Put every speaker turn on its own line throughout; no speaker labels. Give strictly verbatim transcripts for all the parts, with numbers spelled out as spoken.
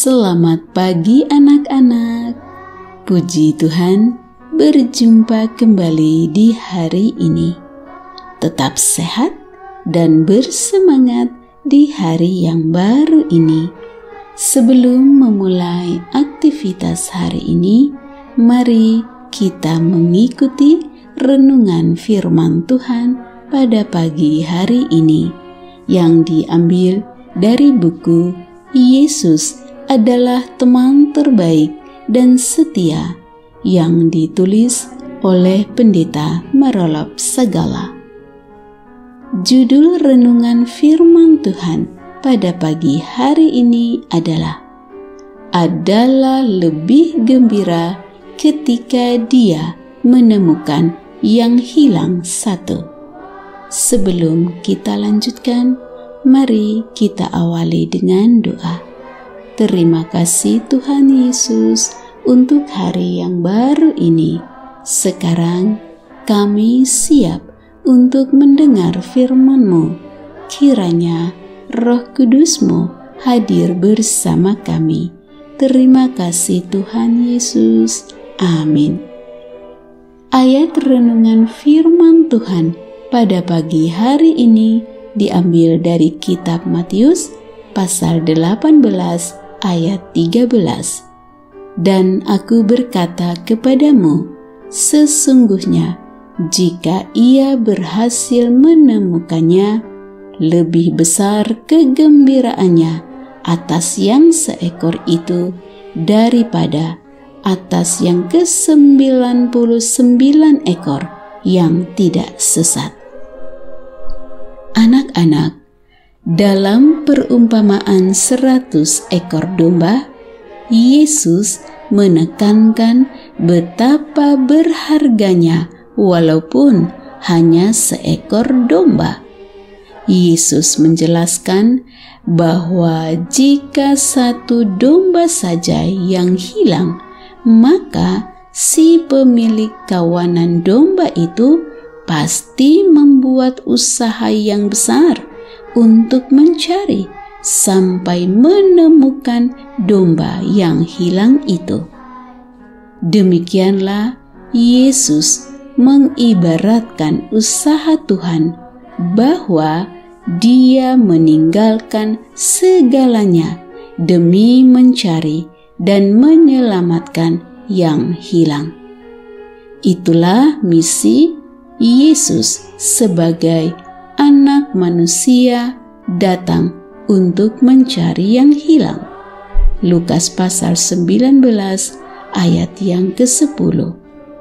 Selamat pagi anak-anak. Puji Tuhan, berjumpa kembali di hari ini. Tetap sehat dan bersemangat di hari yang baru ini. Sebelum memulai aktivitas hari ini, mari kita mengikuti renungan firman Tuhan pada pagi hari ini yang diambil dari buku Yesus adalah teman terbaik dan setia yang ditulis oleh Pendeta Marolop Sagala. Judul renungan firman Tuhan pada pagi hari ini adalah adalah lebih gembira ketika dia menemukan yang hilang satu. Sebelum kita lanjutkan, mari kita awali dengan doa. Terima kasih Tuhan Yesus untuk hari yang baru ini. Sekarang kami siap untuk mendengar firman-Mu. Kiranya Roh Kudus-Mu hadir bersama kami. Terima kasih Tuhan Yesus. Amin. Ayat renungan firman Tuhan pada pagi hari ini diambil dari kitab Matius pasal delapan belas ayat tiga belas. Dan aku berkata kepadamu, sesungguhnya jika ia berhasil menemukannya, lebih besar kegembiraannya atas yang seekor itu daripada atas yang ke sembilan puluh sembilan ekor yang tidak sesat. Anak-anak, dalam perumpamaan seratus ekor domba, Yesus menekankan betapa berharganya walaupun hanya seekor domba. Yesus menjelaskan bahwa jika satu domba saja yang hilang, maka si pemilik kawanan domba itu pasti membuat usaha yang besar untuk mencari sampai menemukan domba yang hilang itu. Demikianlah Yesus mengibaratkan usaha Tuhan bahwa Dia meninggalkan segalanya demi mencari dan menyelamatkan yang hilang. Itulah misi Yesus sebagai Anak manusia datang untuk mencari yang hilang. Lukas pasal sembilan belas ayat yang kesepuluh.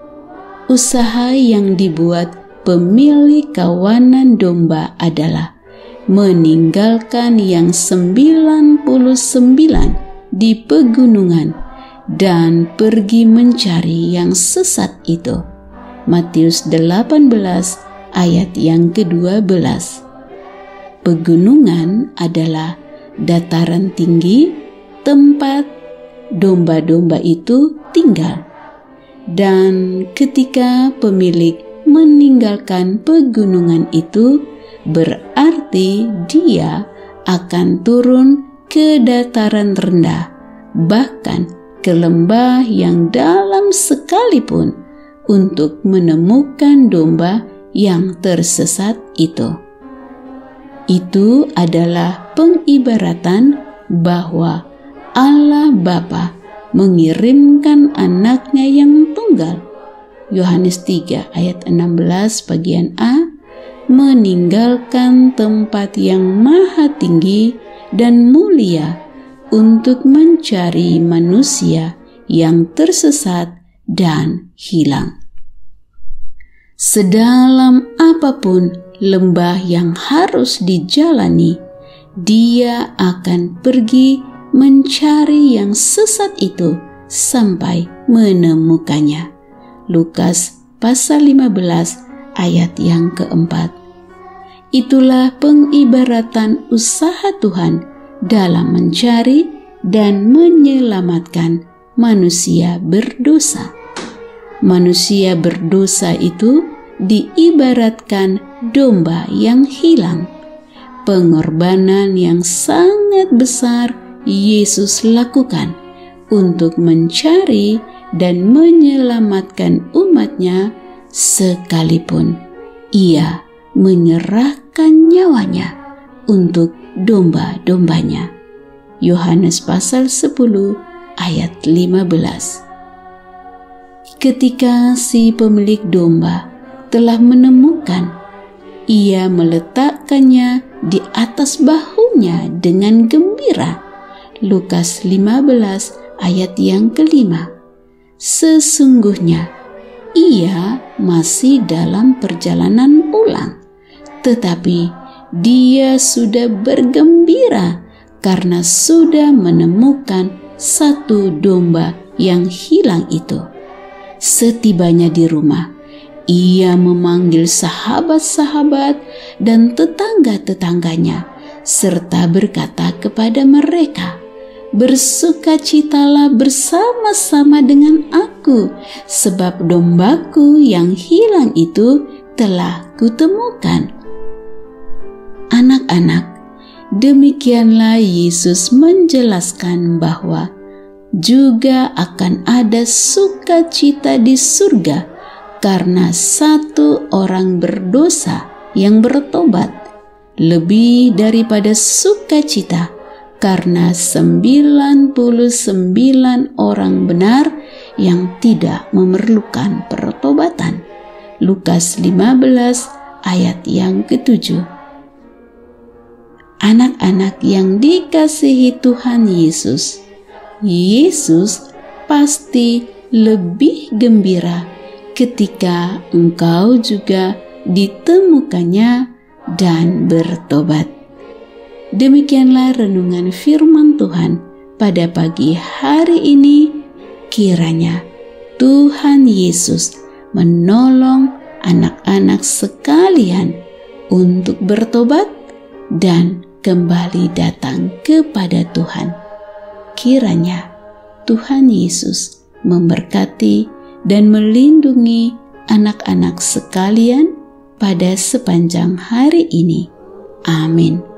Usaha yang dibuat pemilik kawanan domba adalah meninggalkan yang sembilan puluh sembilan di pegunungan dan pergi mencari yang sesat itu. Matius delapan belas ayat yang kedua belas. Pegunungan adalah dataran tinggi tempat domba-domba itu tinggal. Dan ketika pemilik meninggalkan pegunungan itu, berarti dia akan turun ke dataran rendah, bahkan ke lembah yang dalam sekalipun untuk menemukan domba yang tersesat itu. Itu adalah pengibaratan bahwa Allah Bapa mengirimkan anaknya yang tunggal. Yohanes tiga ayat enam belas bagian A, meninggalkan tempat yang maha tinggi dan mulia untuk mencari manusia yang tersesat dan hilang. Sedalam apapun lembah yang harus dijalani, dia akan pergi mencari yang sesat itu sampai menemukannya. Lukas pasal lima belas ayat yang keempat. Itulah pengibaratan usaha Tuhan dalam mencari dan menyelamatkan manusia berdosa. Manusia berdosa itu diibaratkan domba yang hilang, pengorbanan yang sangat besar Yesus lakukan untuk mencari dan menyelamatkan umatnya, sekalipun Ia menyerahkan nyawanya untuk domba-dombanya. Yohanes pasal sepuluh ayat lima belas. Ketika si pemilik domba telah menemukan, ia meletakkannya di atas bahunya dengan gembira. Lukas lima belas ayat yang kelima. Sesungguhnya ia masih dalam perjalanan pulang, tetapi dia sudah bergembira karena sudah menemukan satu domba yang hilang itu. Setibanya di rumah, ia memanggil sahabat-sahabat dan tetangga-tetangganya, serta berkata kepada mereka, "Bersukacitalah bersama-sama dengan aku, sebab dombaku yang hilang itu telah kutemukan." Anak-anak, demikianlah Yesus menjelaskan bahwa juga akan ada sukacita di surga karena satu orang berdosa yang bertobat, lebih daripada sukacita karena sembilan puluh sembilan orang benar yang tidak memerlukan pertobatan. Lukas lima belas ayat yang ketujuh. Anak-anak yang dikasihi Tuhan Yesus, Yesus pasti lebih gembira ketika engkau juga ditemukannya dan bertobat. Demikianlah renungan firman Tuhan pada pagi hari ini. Kiranya Tuhan Yesus menolong anak-anak sekalian untuk bertobat dan kembali datang kepada Tuhan. Kiranya Tuhan Yesus memberkati dan melindungi anak-anak sekalian pada sepanjang hari ini. Amin.